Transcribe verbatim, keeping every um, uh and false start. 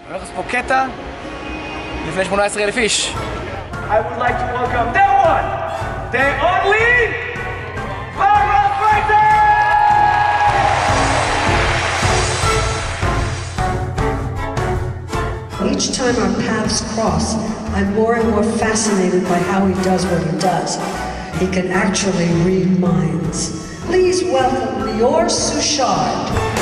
אני הולך לעשות פה קטע לפני שמונה עשרה אלף איש. I would like to welcome that one, the only Barbara Streisand! Each time our paths cross, I'm more and more fascinated by how he does what he does. He can actually read minds. Please welcome Lior Suchard.